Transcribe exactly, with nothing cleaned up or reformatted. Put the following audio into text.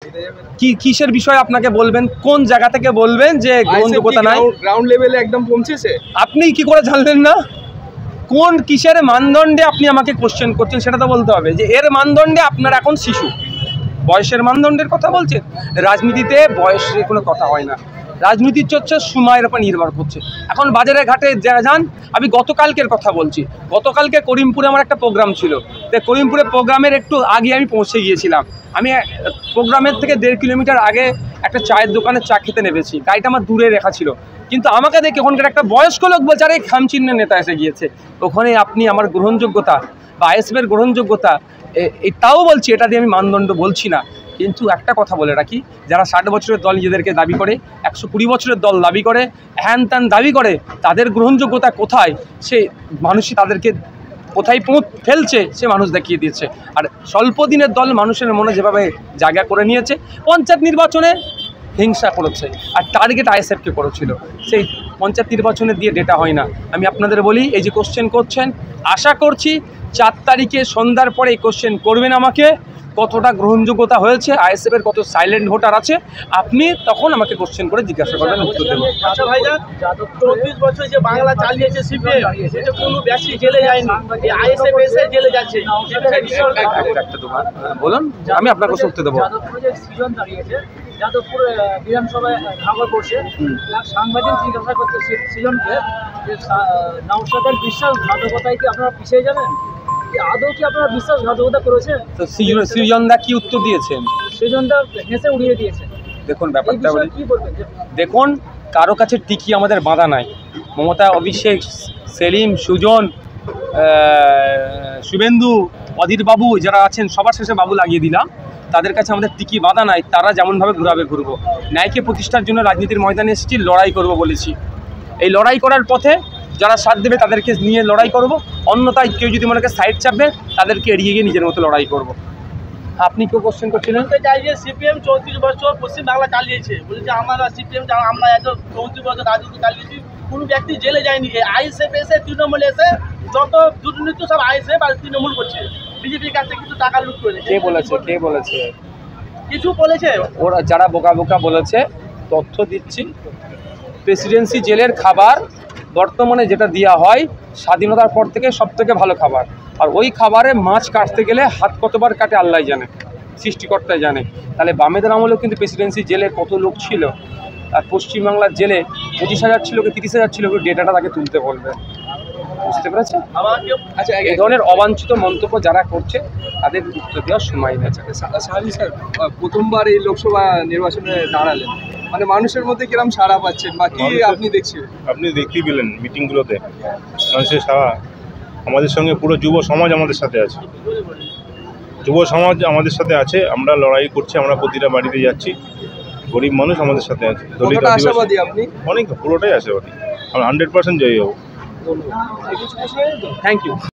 কি কিসের বিষয় আপনাকে বলবেন, কোন জায়গা থেকে বলবেন যে গ্রহণযোগ্যতা নাই? গ্রাউন্ড লেভেলে একদম পৌঁছেছে। আপনি কি করে জানলেন না? কোন কিসের মানদণ্ডে আপনি আমাকে কোশ্চেন করছেন সেটা তো বলতে হবে, যে এর মানদণ্ডে আপনার এখন শিশু, বয়সের মানদণ্ডের কথা বলছেন। রাজনীতিতে বয়সের কোনো কথা হয় না, রাজনীতির চর্চা সময়ের উপর নির্ভর করছে। এখন বাজারে ঘাটে যান, আমি গতকালকের কথা বলছি, গতকালকে করিমপুরে আমার একটা প্রোগ্রাম ছিল, তাই করিমপুরে প্রোগ্রামের একটু আগে আমি পৌঁছে গিয়েছিলাম। আমি প্রোগ্রামের থেকে দেড় কিলোমিটার আগে একটা চায়ের দোকানে চা খেতে নেমেছি, গাড়িটা আমার দূরে রেখা ছিল, কিন্তু আমাকে দেখে ওখানকার একটা বয়স্ক লোক বলছে আরে খামচিহ্নের নেতা এসে গিয়েছে। ওখানে আপনি আমার গ্রহণযোগ্যতা বা আইএসএফের গ্রহণযোগ্যতা এটাও বলছি, এটা দিয়ে আমি মানদণ্ড বলছি না। কিন্তু একটা কথা বলে রাখি, যারা ষাট বছরের দল নিজেদেরকে দাবি করে, একশো কুড়ি বছরের দল দাবি করে, হ্যান ত্যান দাবি করে, তাদের গ্রহণযোগ্যতা কোথায় সে মানুষই তাদেরকে কোথায় পৌঁছ ফেলছে সে মানুষ দেখিয়ে দিয়েছে। আর স্বল্প দিনের দল মানুষের মনে যেভাবে জায়গা করে নিয়েছে, পঞ্চায়েত নির্বাচনে হিংসা করেছে আর টার্গেট আইএসএফকে করেছিল, সেই পঞ্চায়েত নির্বাচনে দিয়ে ডেটা হয় না। আমি আপনাদের বলি, এই যে কোশ্চেন করছেন, আশা করছি চার তারিখে সন্ধ্যার পরে এই কোশ্চেন করবেন আমাকে, কতটা গ্রহণযোগ্যতা হয়েছে, আইএসএফের কত সাইলেন্ট ভোটার আছে, আপনি তখন আমাকে কোশ্চেন করে জিজ্ঞাসা করবেন, উত্তর দেবো। আচ্ছা ভাইজান, চব্বিশ বছর যে বাংলা চালিয়েছে সিপিএম, সেটা কোনো ব্যক্তি জেলে যায়নি, আইএসএফ এসে জেলে যাচ্ছে। একটা দোকান বলুন, আমি আপনাকে উত্তর দেবো। সিজন দাঁড়িয়েছে যাদবপুর বিধানসভায় খবর পড়ছে, সাংবাদিক জিজ্ঞাসা করছে সিজনকে যে নওশাদের বিশ্বাসঘাতকতায় কি আপনারা পিছিয়ে যাবেন? আদৌ কি আপনারা বিশ্বাসঘাতকতা করেছেন? তো সৃজনদা কি উত্তর দিয়েছেন? সৃজনদা হেসে উড়িয়ে দিয়েছেন। দেখুন ব্যাপারটা কি বলবেন? দেখুন, কারো কাছে টিকি আমাদের বাঁধা নাই। মমতা, অভিষেক, সেলিম, সুজন, শুভেন্দু, অধীর বাবু যারা আছেন, সবার শেষে বাবু লাগিয়ে দিলাম, তাদের কাছে আমাদের টিকি বাঁধা নাই। তারা যেমনভাবে ঘুরাবে ঘুরবো। ন্যায়কে প্রতিষ্ঠার জন্য রাজনীতির ময়দানে এসেছি, লড়াই করব বলেছি। এই লড়াই করার পথে যারা সাথ দেবে তাদেরকে নিয়ে লড়াই করব, অন্যথায় কেউ যদি মনে করে সাইড চাপবে তাদেরকে এড়িয়ে গিয়ে নিজের মতো লড়াই করব। আপনি কেউ কোশ্চেন করছিলেন? সিপিএম চৌত্রিশ বছর পশ্চিম বাংলা চালিয়েছে, বলেছে আমরা সিপিএম আমরা এত চৌত্রিশ বছর রাজনীতি চালিয়েছি, কোনো ব্যক্তি জেলে যায়নি। আইএসএফ এসে তৃণমূল এসে যত দুর্নীতি সব আইএসএফ আর তৃণমূল করছে, বিজেপির কাছে কিন্তু টাকা লুট করে। কে বলেছে? কে বলেছে? কিছু বলেছে ওরা, যারা বোকা বোকা বলেছে। তথ্য দিচ্ছি, প্রেসিডেন্সি জেলের খাবার বর্তমানে যেটা দেওয়া হয় স্বাধীনতার পর থেকে সব থেকে ভালো খাবার, আর ওই খাবারে মাছ কাটতে গেলে হাত কতবার কাটে আল্লাহ জানে, সৃষ্টিকর্তাই জানে। তাহলে বামেদের আমলেও কিন্তু প্রেসিডেন্সি জেলে কত লোক ছিল, আর পশ্চিমবাংলার জেলে পঁচিশ হাজার ছিল কি তিরিশ হাজার ছিল, ডেটাটা তাকে তুলতে বলবে, বুঝতে পেরেছেন? আচ্ছা, এই ধরনের অবাঞ্ছিত মন্তব্য যারা করছে তাদের উত্তর দেওয়ার সময় নেই। সাহালি স্যার, প্রথমবার এই লোকসভা নির্বাচনে দাঁড়ালেন, মানে মানুষের মধ্যে কিরকম সাড়া পাচ্ছেন বা কি আপনি দেখছেন? আপনি দেখতেই পেলেন মিটিংগুলোতে মানুষের সাড়া। আমাদের সঙ্গে পুরো যুব সমাজ আমাদের সাথে আছে, যুব সমাজ আমাদের সাথে আছে। আমরা লড়াই করছি, আমরা প্রতিটা বাড়িতে যাচ্ছি, গরিব মানুষ আমাদের সাথে আছে। দলিত আশাবাদী আপনি? অনেক, পুরোটাই আশাবাদী। আমরা হান্ড্রেড পার্সেন্ট জয়ী হবো। Thank you.